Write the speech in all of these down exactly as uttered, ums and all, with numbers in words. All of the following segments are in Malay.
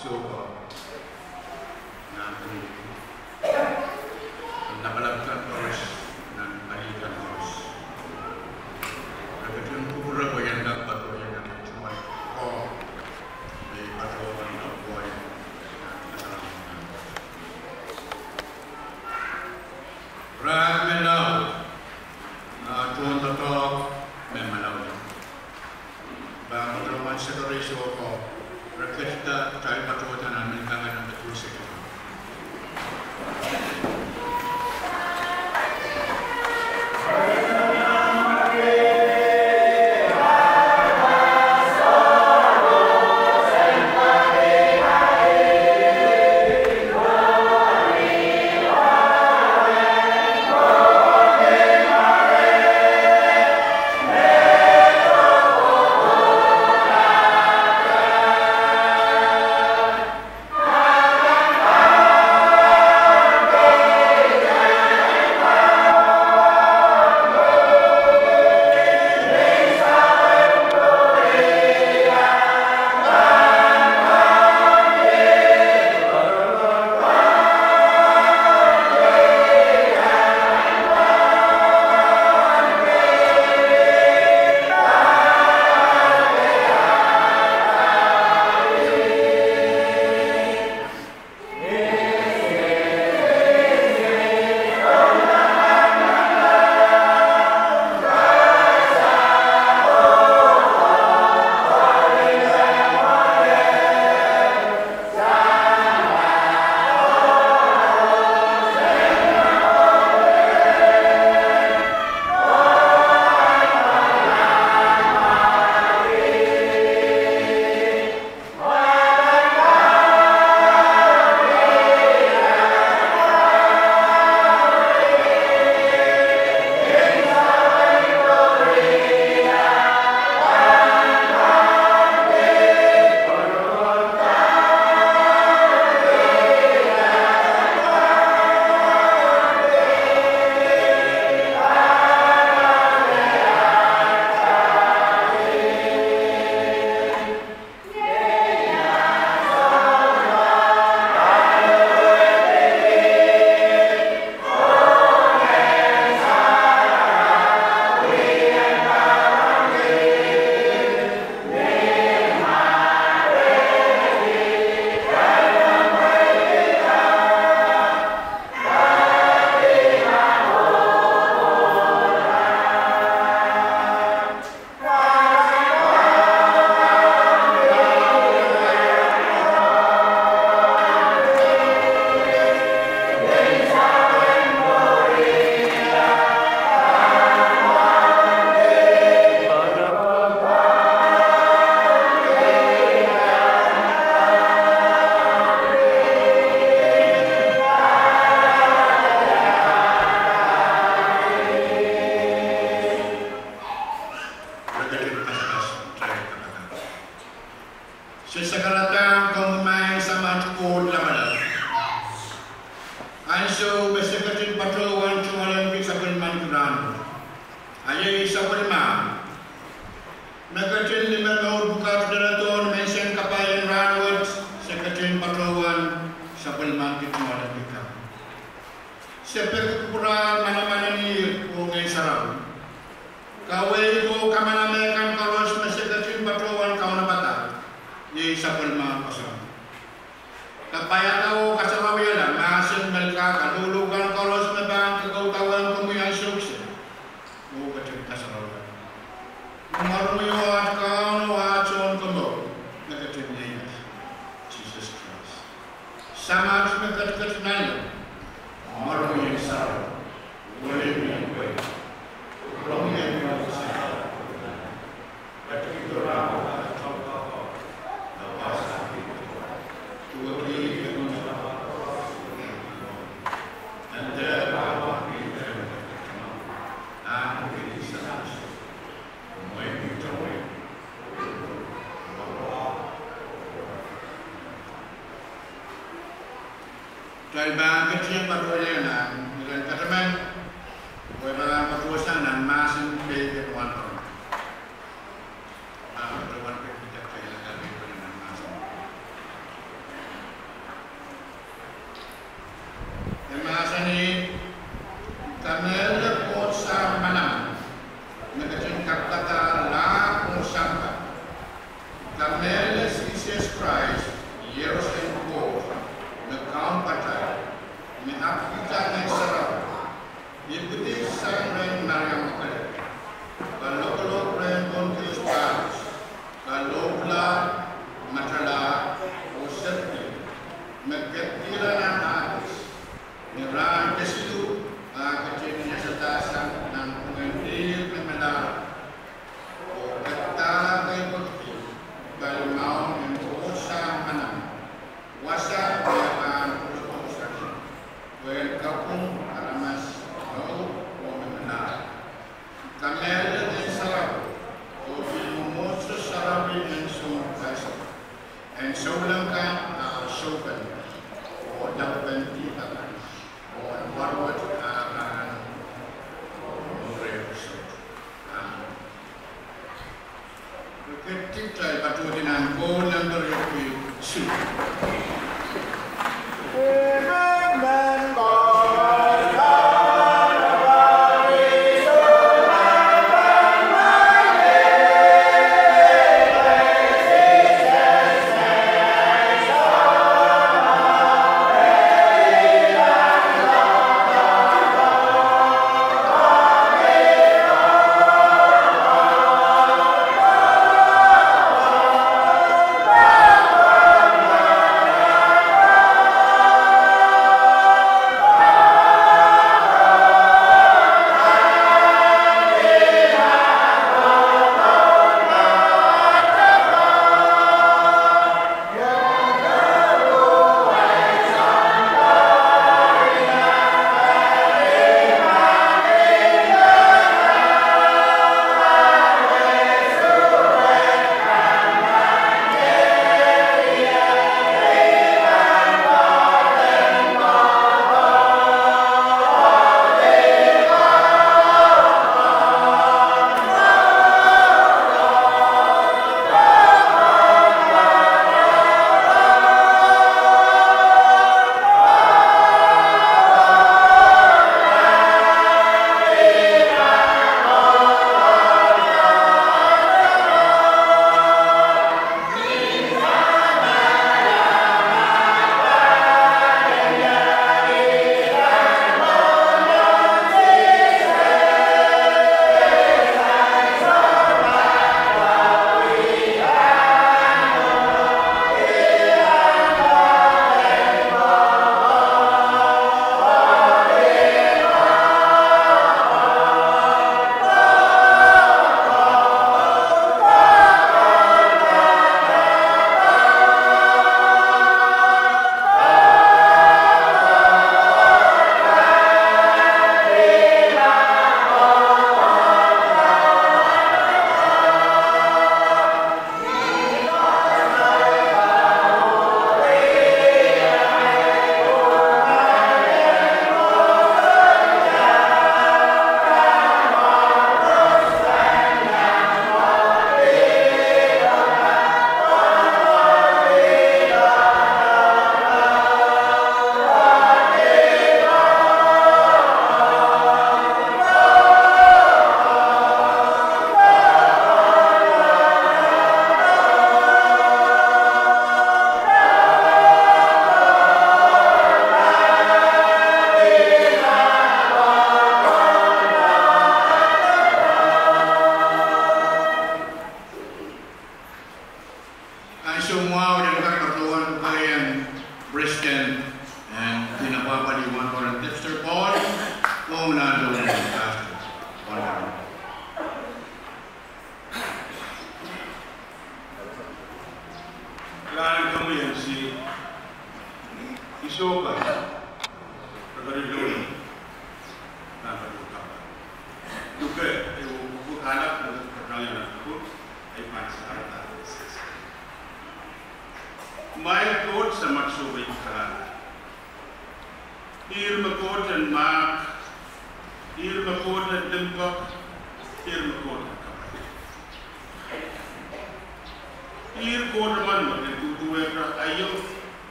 suko na peneliti. Nabalagkan terus dan bagikan terus. Kemudian kubur apa yang dapat yang dapat cuma oh di patuan apa yang masalah. Ramelau, tuan tetap memelau. Bang Roman sekali suko, kita cari patuan dan menganggap betul sekali. Sesekarang kau main sama cukup lama. Aisyah bersekatin patuan cuma lagi sampai manduran. Ayah sampai mana? Nagatin lima tahun buka federaton mention kapayan ranwat sekatin patuan sampai mandu cuma lagi kam. Seperti kurang mana-mana ni pungai sarau. Kau itu kamana mekan kalau sekatin patuan kau nampak. Ye sapal ma pasang. Kapaya tahu kasama wala masin melka kadulugan kolos na bang kagautawan kumuyan sukse. O kacang kasarawan. Maruyo at kaano atson kundo nagkacang niya. Jesus Christ. Sama at nagkatkat nalo. Maruyo sa wala niya kway. Wala niya sa. At ito raw. Dahil ba kecil patuloy na dengan kataman, wala patulosan na masin pay one ton. Ah, one pay kita kaya kami pun na masin. nakita ng sarap. Ikuti sa rin Mariam Makale. Kalok-kalok rin kontius paris. Kalobla, matala, o serti. Magkatira ng atis. Niraan kasilu, kacin niya sa tasan ng pengantil na malara. O katala kay Pagti, balumaw ng buo sa anam. Wasa kayaan ulos-ulosan. Well, kapung aramas no o mamanara. Kamel din sarap. O pinumoso sarapin ng sumukasa. And so lang ka uh, sopan. O dapat tipakan. O ang warwat akan mureo. Amen. Kita patuhinan ko ng beryopi su. Amen.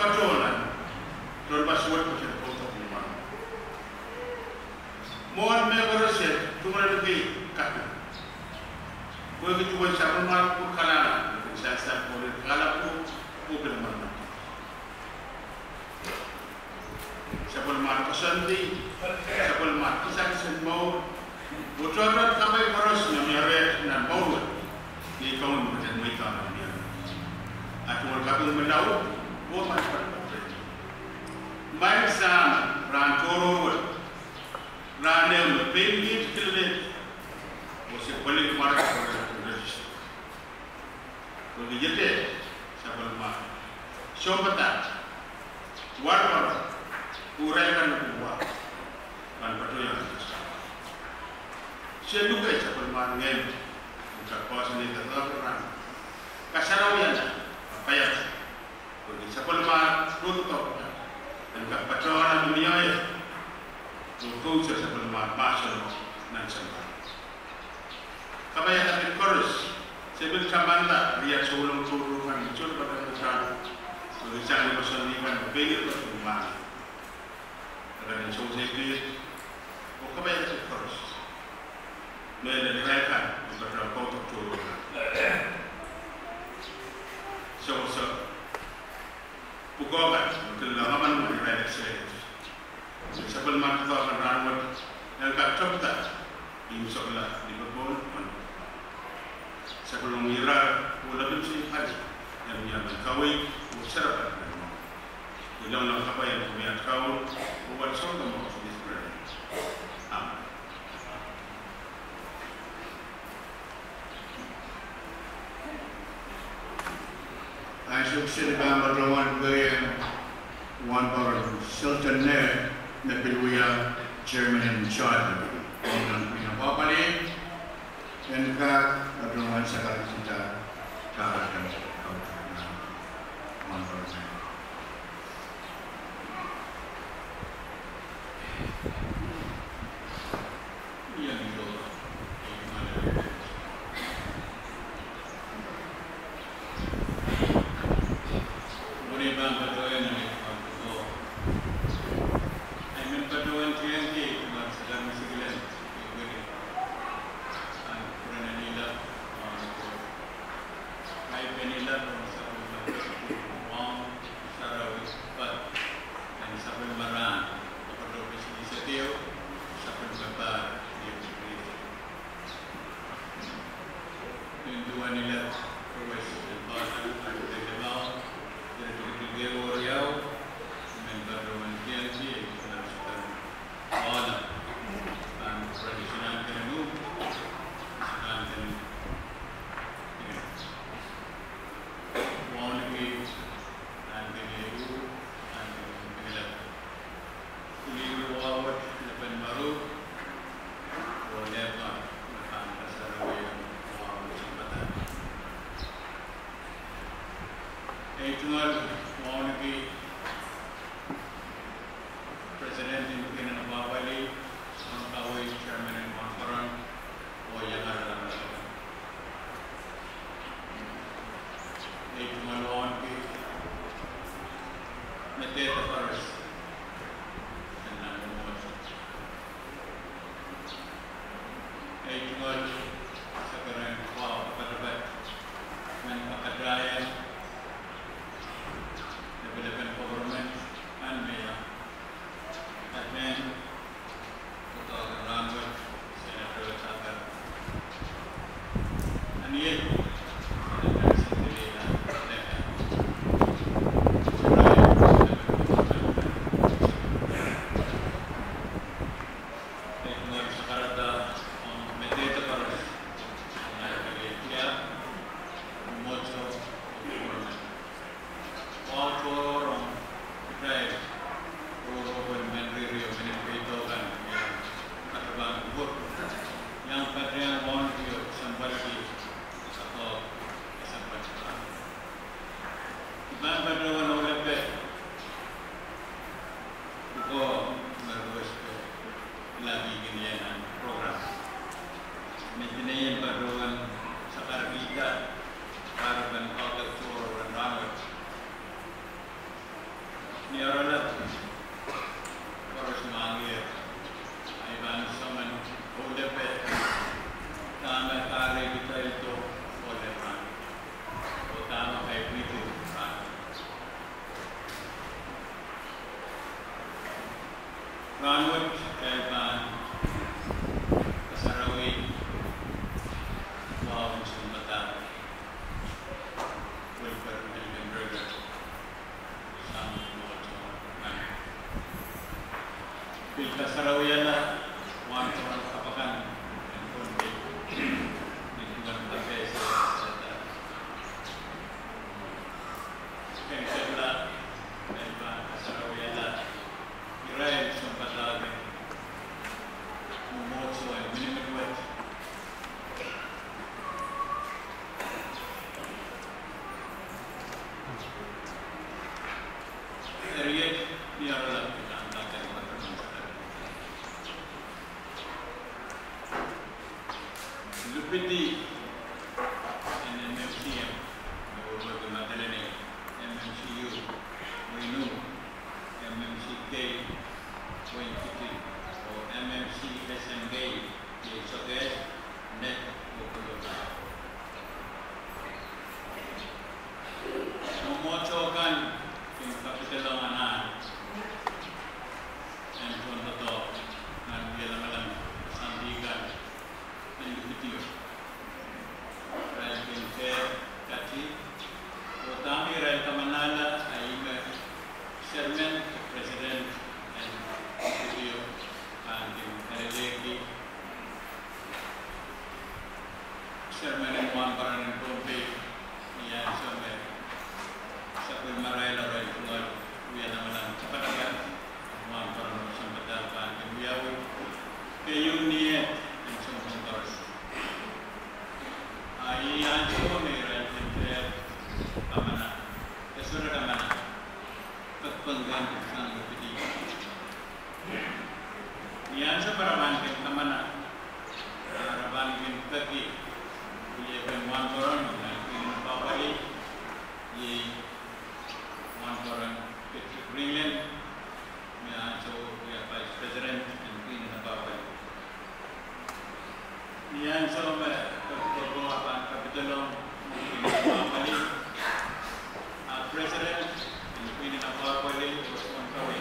patronan, don pasword ko siya po ito naman. Mohon may orasya, tumulad kay kata. Kung ito siya, kung mahal po kalala, saya saya boleh kalap po, po naman. Saya boleh mahal kasandi, saya boleh mahal kisah-kisah mau. Buat-buat kamay oras na mayroon na bawat di ikaw mo dyan may tanong niya. At kung magkakong malaw, huwag magpapapit. May sama, rantoro, ranel, pengit, kilit, o siya balik marak sa register. Kung dijete, sa balma, siyopata, warpar, uray ka na buwa, manpatuyan ka sa. Siya lupa sa balma ngayon, kawasan nito terang. Kasaraw yan na, papayat. Kung sa palma, tutok na. Dan kapatrawan ang dumiyay, tutok sa palma, masal ng samba. Kapayat natin chorus, sabil kamanda, riyan sa ulang tulungan, itsyon pa ng utang. Kung isang ipasandikan, pingil pa tumang. Kaya sa usay o kapayat natin chorus. Mereka dikatakan beberapa kotak turun. So so, pugokan untuk lamaman mereka ekspres. Sebelum kita akan ramai, yang kacau tak, ini sekolah di Babon. Sebelum mira, ulah benci hari, yang yang kawin, usara. Ulang ulang apa yang punya kau, buat semua mau disebut. Amin. I should sit down with one billion, one dollar, Sultan Nair, Nabiluya, Chairman and Charter. Orang pinapapali, dan ka, kadang sekali kita karakan kau na one dollar. Yang itu. Deputy and M M C M, over the Madeleine, M M C U, Renew, M M C K, twenty-three, or M M C S M K, Soges, Net, Okulota. Memocokan yung kapitalanganan and kontato ng bilang-alang sandigan ng Dupitiyo. Rel Pinter Kati, utami Rel Kamanala ay Chairman, President and Dupitiyo and Ereleki, Chairman and Juan Paranan Pompe, Iyan Somer, Sapul Marayla Roy Tungol, Uyan naman ang kapatagan, Juan Paranan Sampatal Pan, Uyawi, Kayong Niet, and Sumpong Tors. Iyan Somer, Rel Pinter, Kamana, Kasura Kamana, Pagpanggan ng Dupitiyo. Iyan sa paraman kay Kamana, Araban Kim Kaki, Iya kan Juan Paranan, Kim Papali, Iya Juan Paranan, Patrick Greenland, Iyan so Iya Vice President and Queen of Papali. Iyan so Pagpagawa pa Kapitolong, Queen of Papali, President and Queen of Papali, Osman Kawin.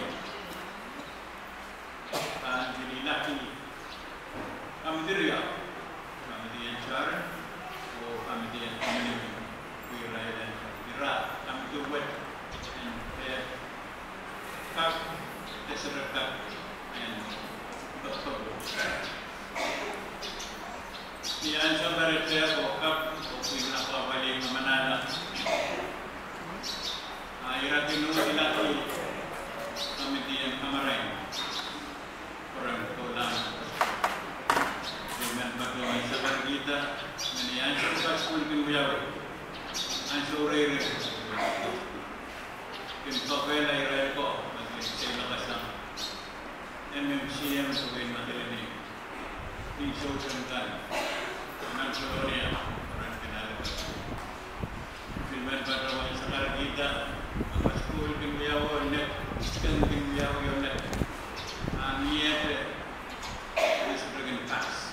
Dan dilaki kami diriya, kami diyan Sharon, o kami diyan community, Wira dan Wira, kami tuwet, and kap, deseret kap, and doktor. Diyan sa Barete o kap, o pinapabalik na Manala. Ira tinuro dilaki, kami diyan Kamaray. Orang tulang, dengan bagaimana sabar kita, menian sebab mungkin beliau, ansur ini, kita kena ira ko, mungkin saya nakasam, M M C M sebagai materi ini, insurankan, mansuraria, orang kenal. Filman bagaimana sabar kita, apa sekolah beliau net, sekolah beliau yang net. Niat is bringing pass.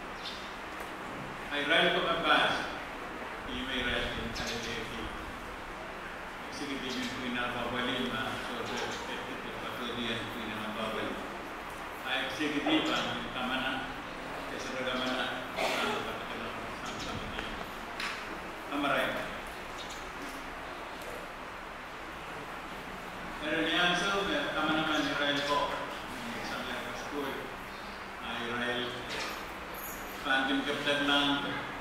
I write for my pass. You may write in Kaleki. Executive Queen of Babali, so the Patodian Queen of Babali. I executive and Kamana, Kesaragamana, and the particular Samsamati. Am I right? There is the answer that Kamana and Israel go. Israel Pandim Captain Land,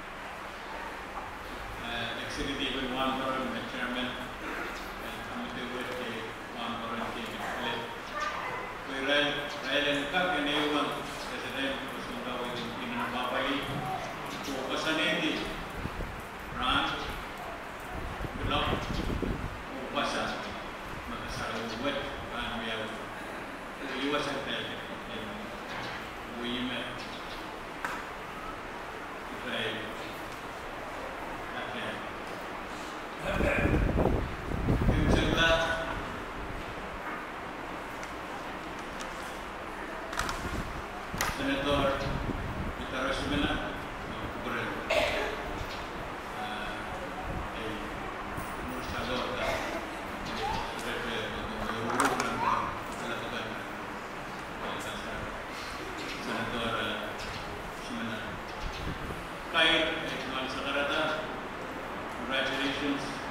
Executive Juan Paranan, Chairman, and Committee with the Juan Paranan team. Israel, Israel and Kak and Ewan, President, Kusunda with Pinan Papali, Upasaneti, Ran, Block, Upasa, Makasara, Wet, and we have the U S F L. We met Israel. Okay. Yung sagla, Senator Vitara Simena, Kuburel, ay Mursalot, Congratulations.